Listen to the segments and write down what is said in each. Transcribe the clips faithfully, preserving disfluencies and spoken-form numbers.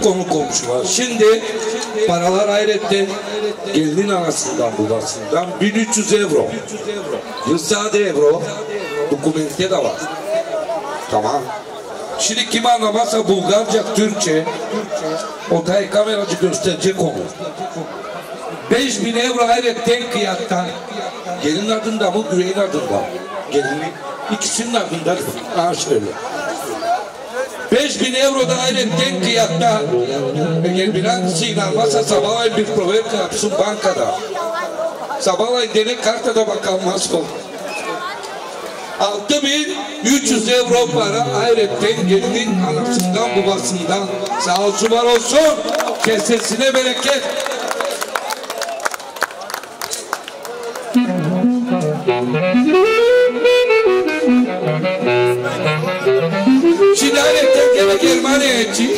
konu komşu var. Şimdi paralar hayretten gelinin anasından babasından bin üç yüz euro. Yılsade euro. Dokumente de var. Tamam. Şimdi kim anlamazsa Bulgarca, Türkçe o da kameracı gösterecek onu. beş bin euro hayretten kıyaktan gelin adında mı güveyin adında? Gelinin ikisinin adında. Ha şöyle. beş bin euro da hayretten kıyakta eğer bilancısı inanmazsa sabahleyin bir program yapsın bankada. Sabahleyin dene kartada bakanmaz kol. altı bin üç yüz euro para hayretten gelinin anasından babasından sağ olsun var olsun kesesine bereket. Şimdi hayretten gene Germaniye etçi.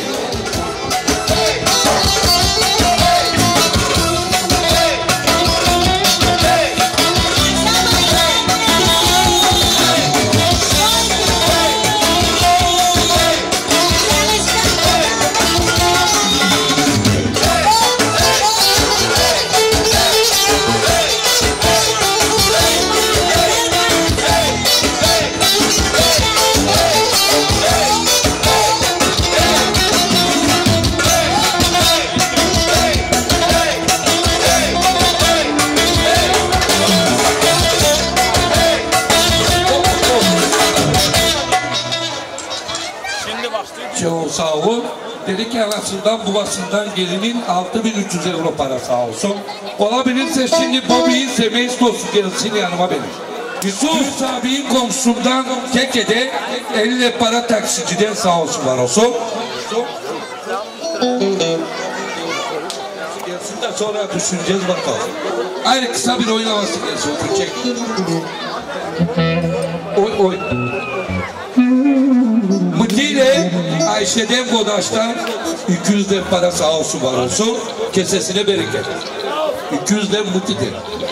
Çok sağ olun. Dedi ki anasından babasından gelinin altı bin üç yüz euro para sağ olsun. Olabilirse şimdi Bobby'in semestrosu gelsin yanıma benim. Yusuf abinin komşusundan Keke'de elle para taksiciden sağ olsun var olsun. Gelsin de sonra düşüneceğiz bakalım. Ayrı kısa bir oyun havası gelsin. Çek. Oy oy. Mıtiyle Ayşe'den Bodaş'tan iki yüz de para sağ olsun var olsun. Kesesine bereket. iki yüz de Mıti'dir.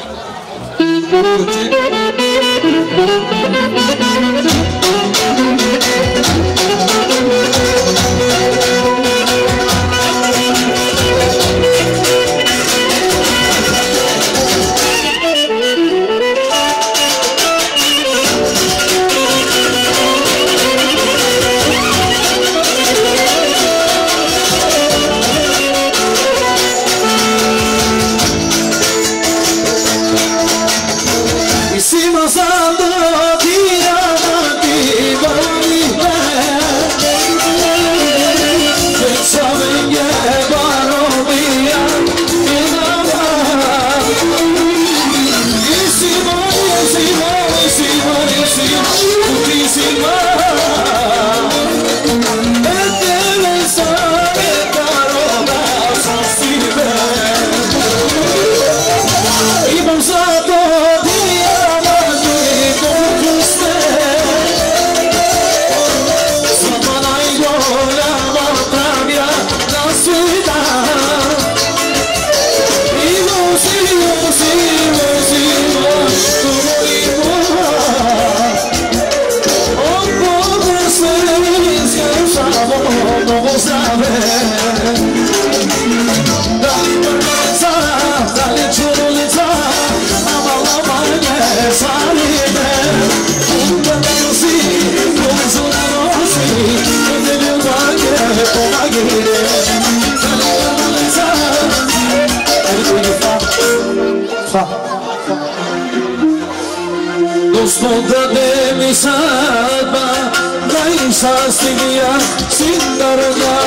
Dostoda de mi salva, dai sastia, sindarga,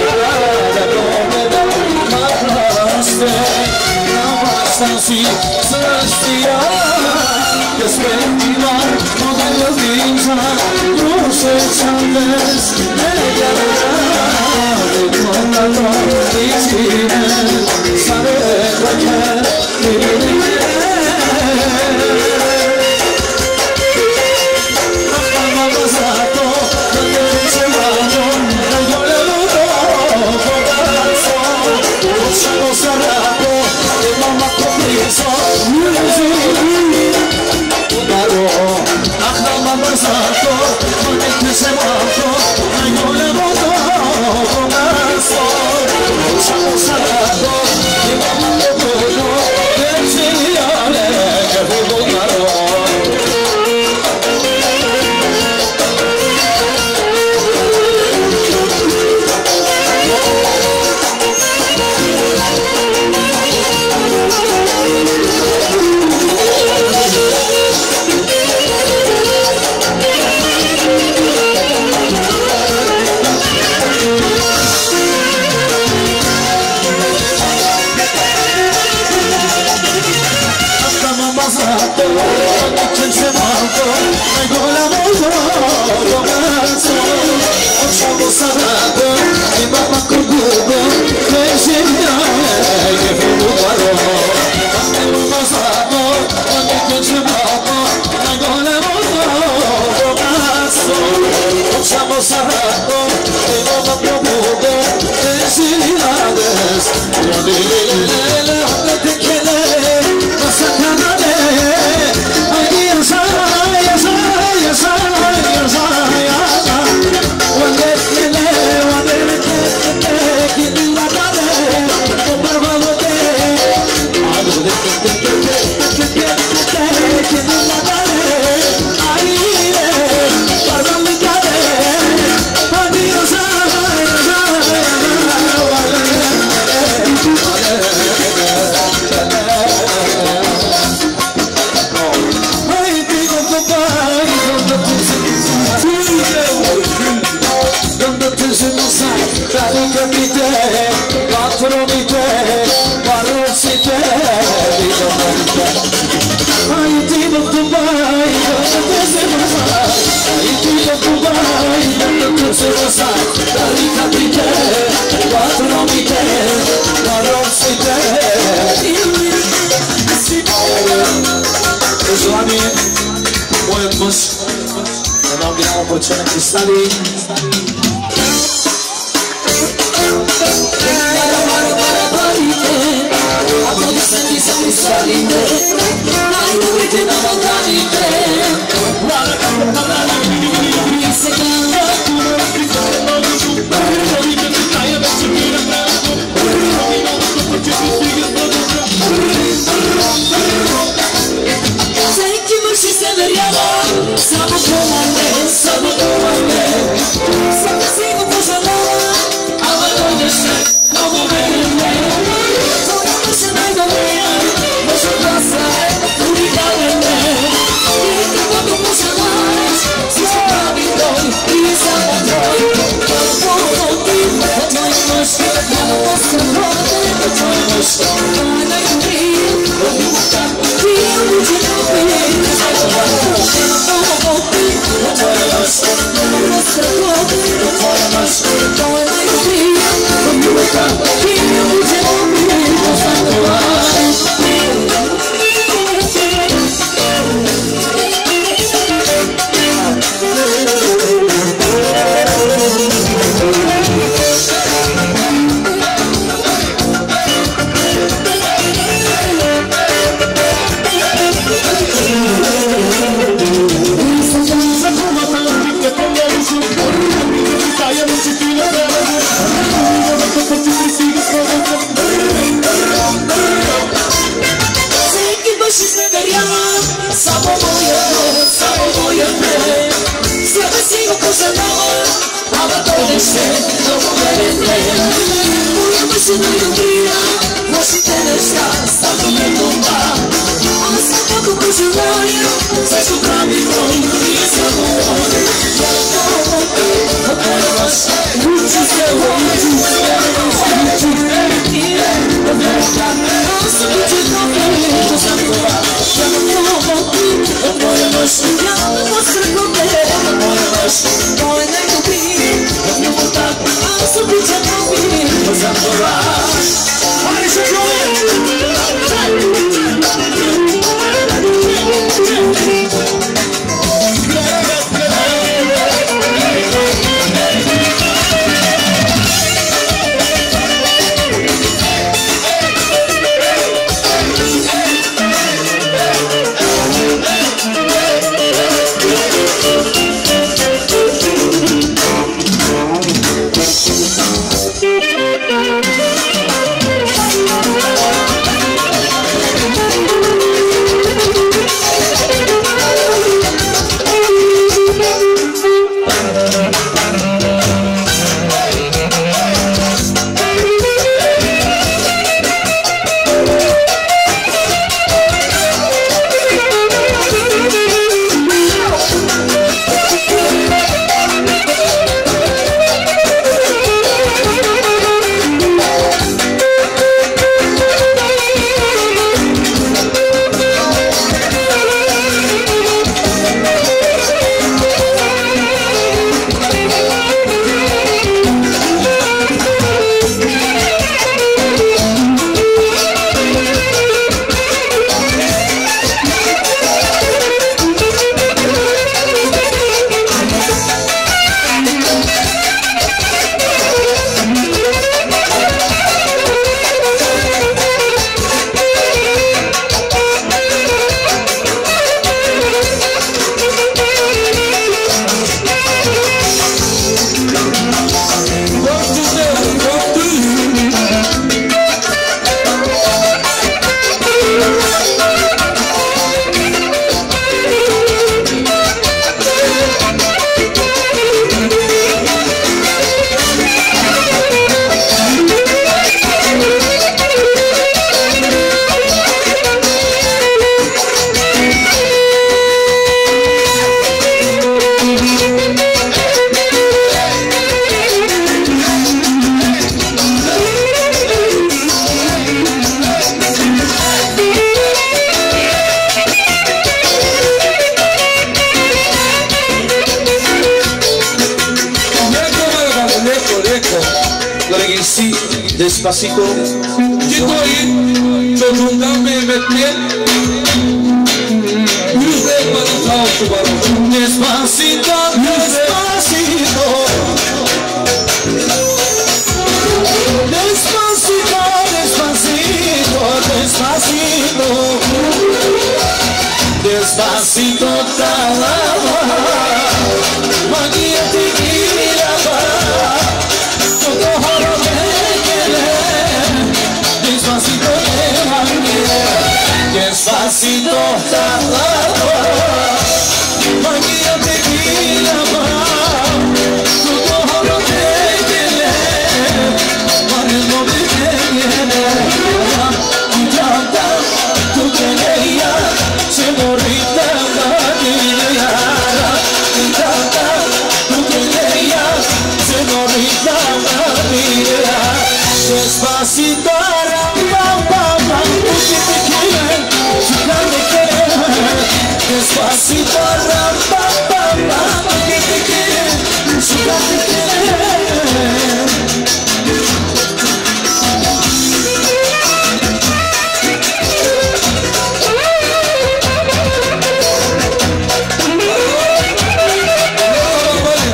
da come da maraste, namastasi, sastia, despendiva, modelo vinza, cruce chandes, negara, de contato, isine, sare raker, Semato, I know le voto, come so. Vai, Despacito. Tito'yu çocuğundan Mehmet'le yüzde bana sağ olsun bana. Despacito, despacito. Despacito, despacito, despacito. Despacito, trabaja. Magia tequila para todo lo que quieres. Despacito, déjame. Despacito, trabaja. Magia tequila para todo lo que quieres. Para lo que quieres. Tu quería, señorita María. Tu quería, señorita María. Despacito, pam, pam, pam, tú que te quieres, chica me quieres. Despacito, pam, pam, pam, tú que te quieres, chica me quieres.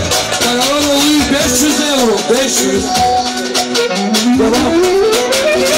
beş yüz. Devam.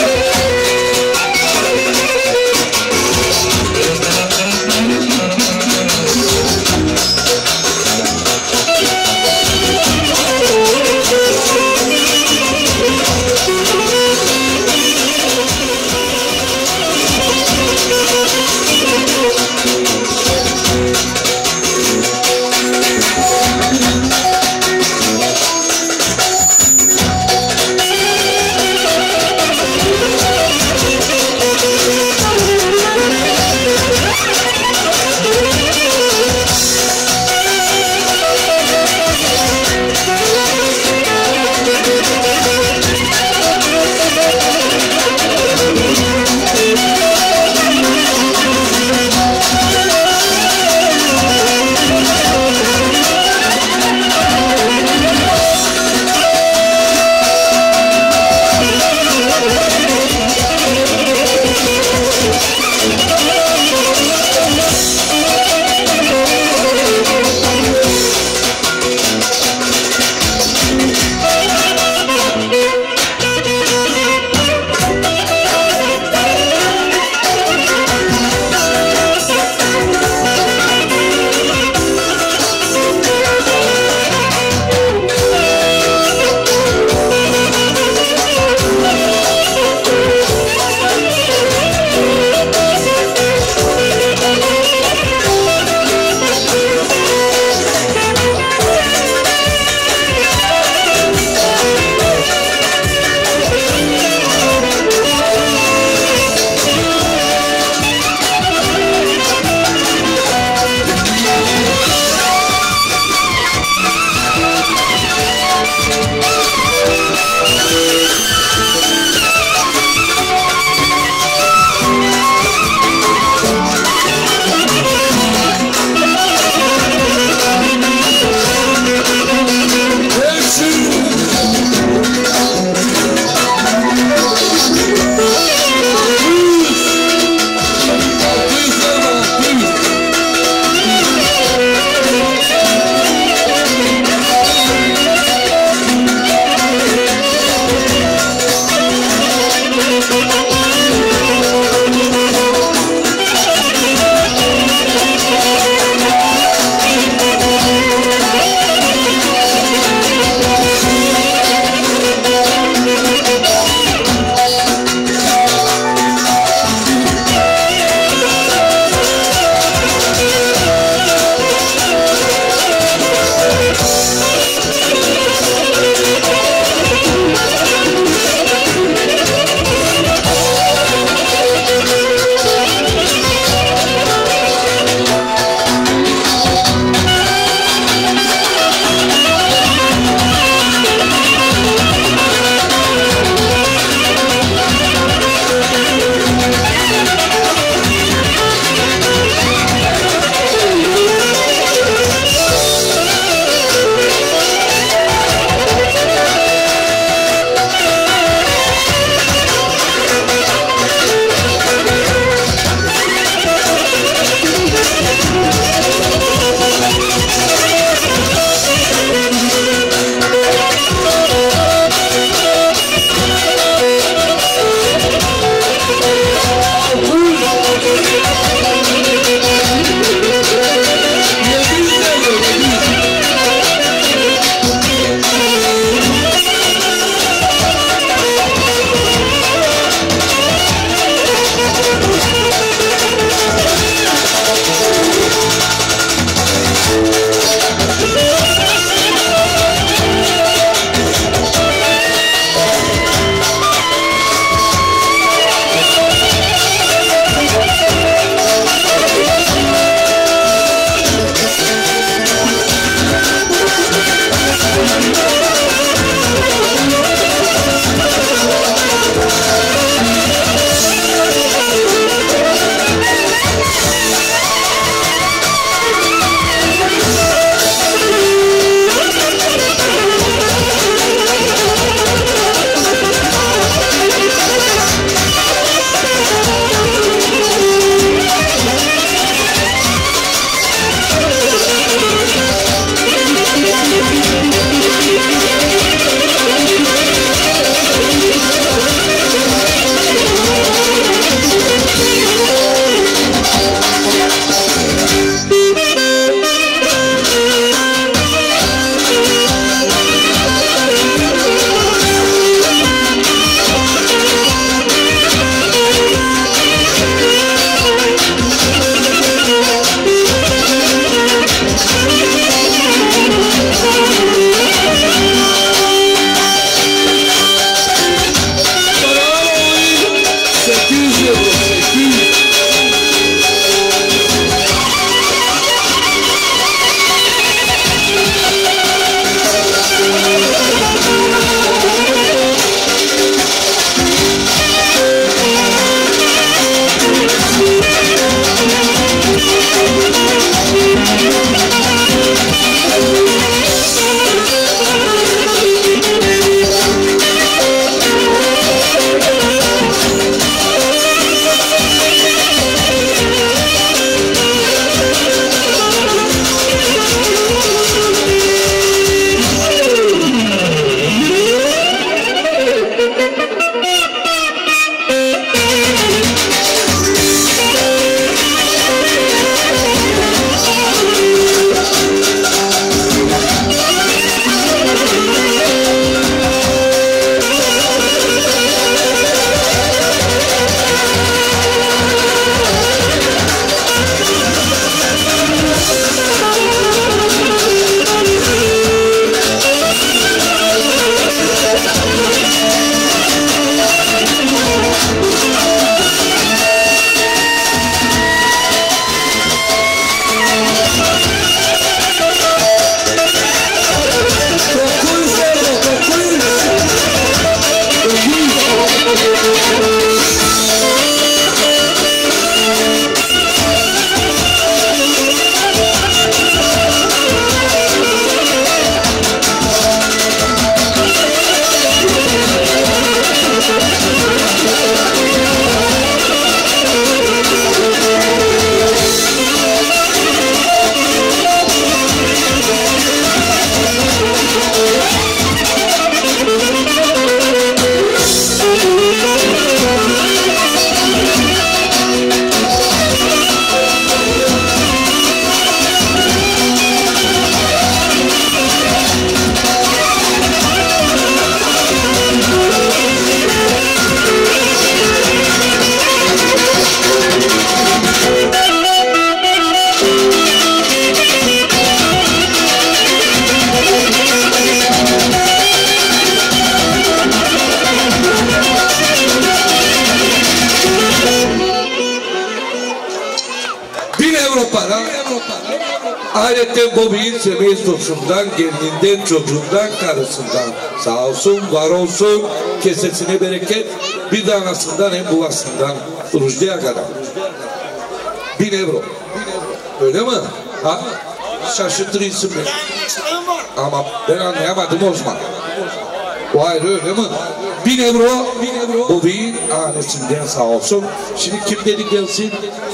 Ayrıca Bobby'in semeystosundan, gelininden, çocuğundan, karısından sağ olsun, var olsun, kesesine bereket, bir de anasından hem babasından Rujdi'ye kadar. Bin euro. Öyle mi? Ha? Şaşırtırsın beni. Ama ben anlayamadım o zaman. O ayrı öyle mi? Bin euro, bin euro. Bobby'in annesinden sağ olsun. Şimdi kim dedi gelsin?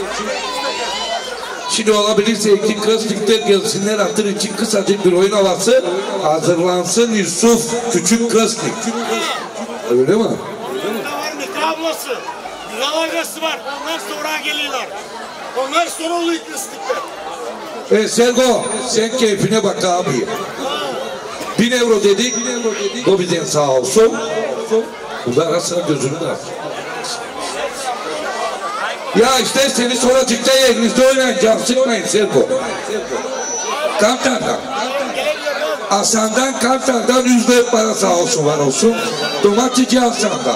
Şimdi olabilirse iki Krasnikler gelsinler, hatır için kısacık bir oyun havası hazırlansın. Yusuf Küçük Krasnik. Öyle mi? Burada var Mete ablası. Güzel ailesi var. Onlar sonra geliyorlar. Onlar sonra oluyor Krasnikler. E Sergo, sen keyfine bak abi. Bin euro dedik, o bizden sağ olsun. Bu da arasına gözünü de aç. Ya işte seni sonra çıkacak elinizde oynayacağım, sıkmayın Sergo. Kantar'dan. Hasan'dan, Kantar'dan yüzde para sağ olsun, var olsun. Domatçıcı Hasan'dan.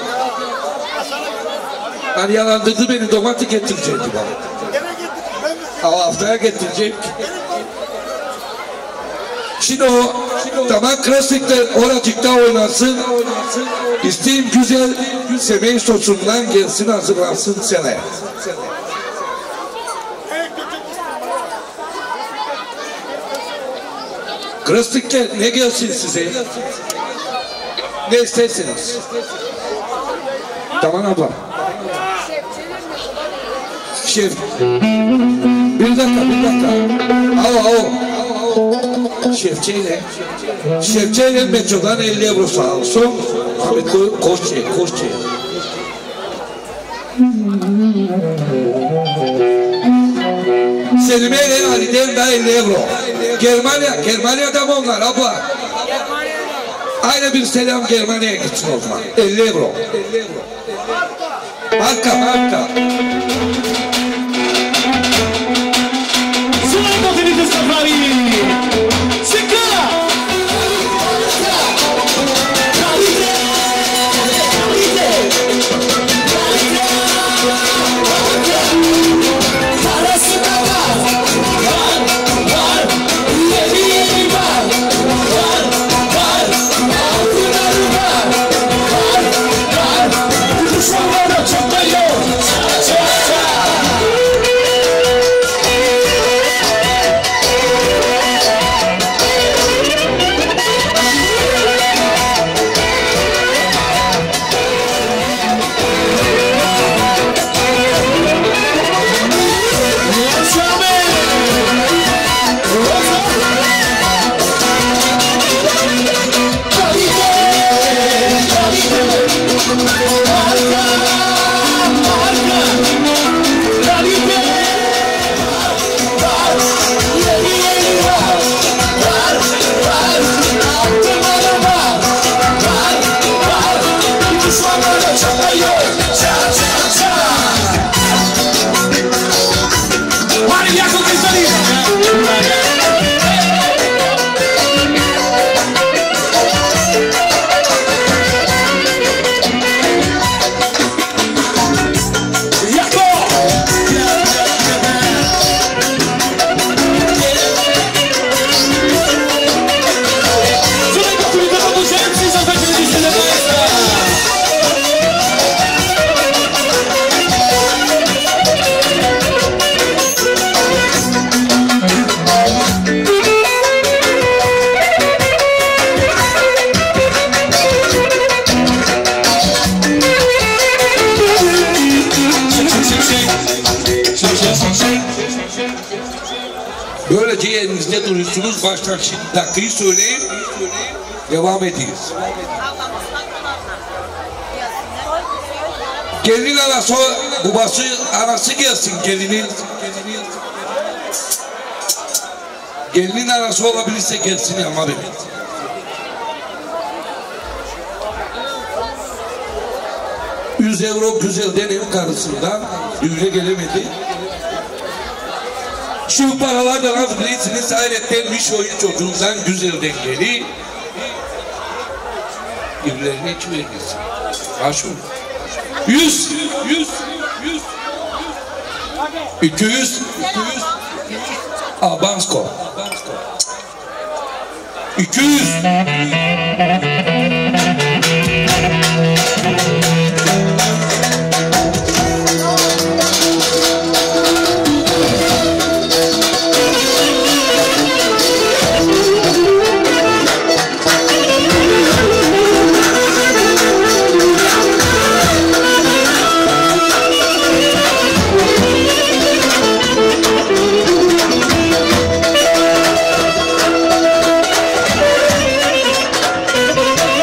Hani yalandırdı beni, domatı getirecekti bana. Ama haftaya getirecek. Şimdi o, tamam Klasikler oracıkta oynasın. İsteyim güzel semey sosundan gelsin, hazırlansın seneye. Klasikler ne gelsin size? Ne istersiniz? Tamam abla. Şef. Bir dakika, bir dakika. Alo, alo. Şefçeyle. Şefçeyle metrodan elli euro sağ olsun. Ahmet Koççe, Koççe. Selime ile Ali'den de elli euro. Germanya, Germanya'da mı onlar abla? Aynı bir selam Germanya'ya gitsin o zaman. elli euro. Marka, marka. Sulla finito safari! Secca! Calite! Calite! Calite! Parece cagar! Var! Var! Yeni yeni var! Var! Var! Altına var! Var! Var! Düşmanlara çatlayıyor! Ça ça ça! Böylece elinizde duruyorsunuz. Baştan şimdi dakikayı söyleyin. Devam ediniz. Gelin arası, babası arası gelsin gelinin. Gelinin arası olabilirse gelsin ama benim. yüz euro güzelden ev karısından düğüne gelemedi. Şu paralardan az bilirsiniz, hayretten bir oyun çocuğundan güzelden geli. Birilerine hiç vermesin. Ha şu. Yüz, yüz, yüz, iki yüz, iki yüz. Abansko. iki yüz. Thank you.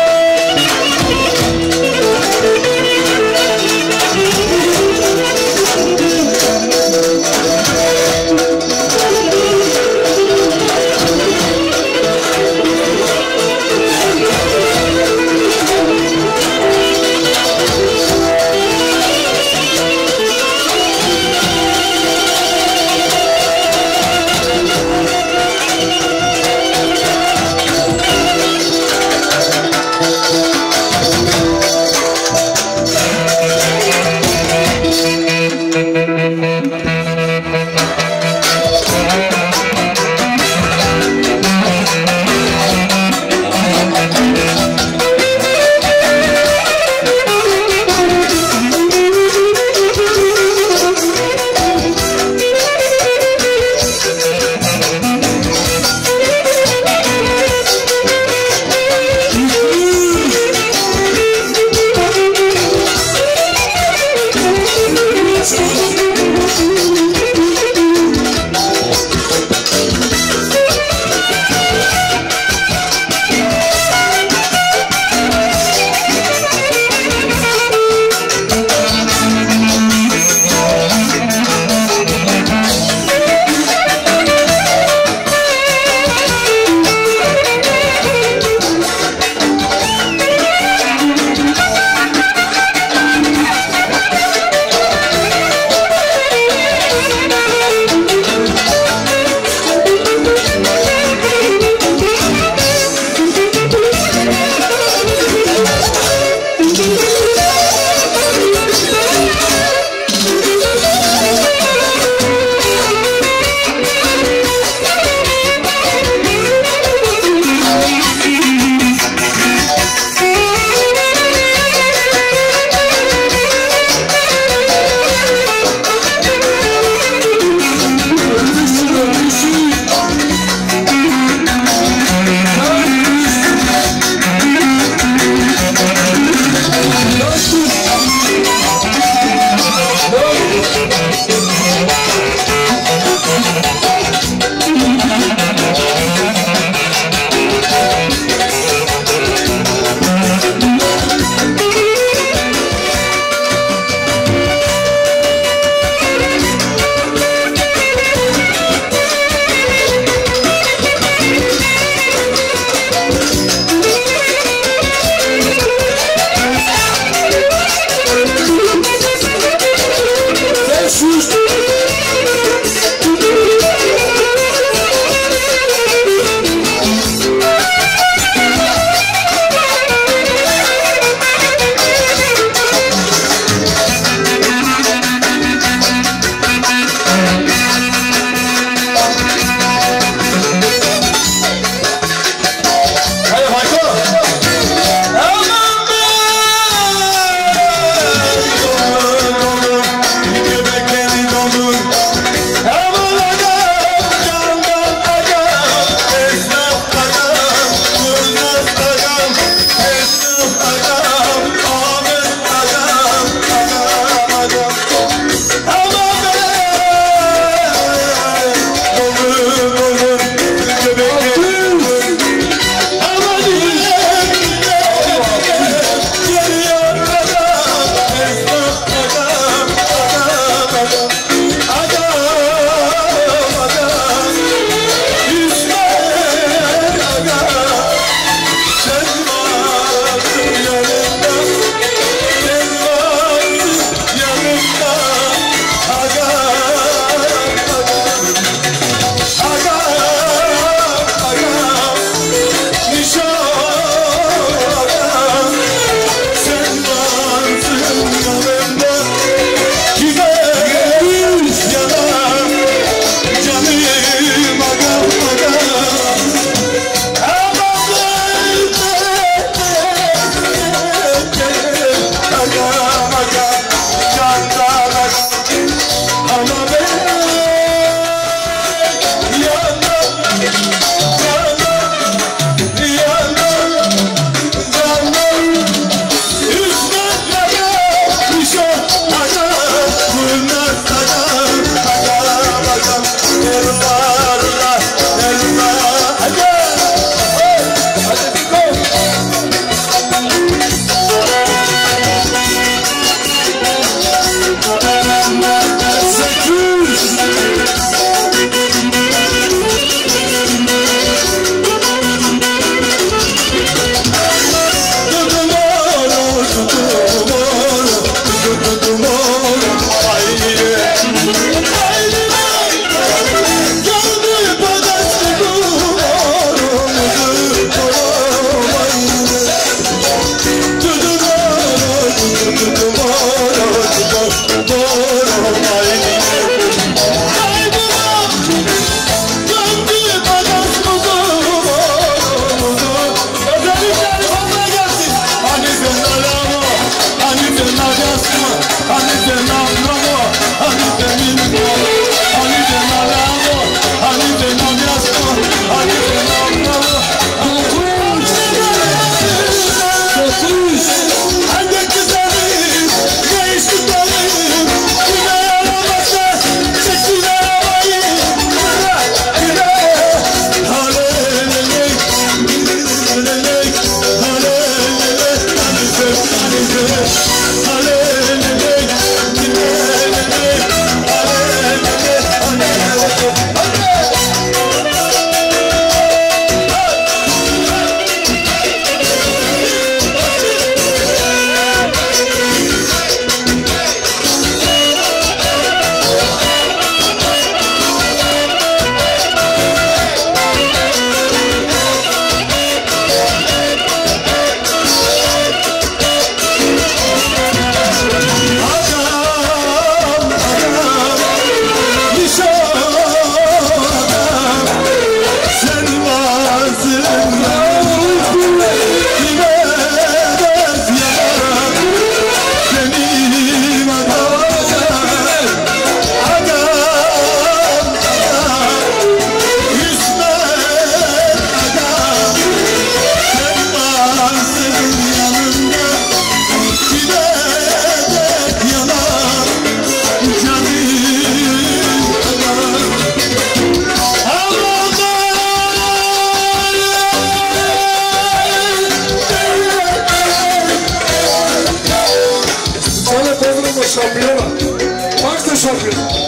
sokuyor.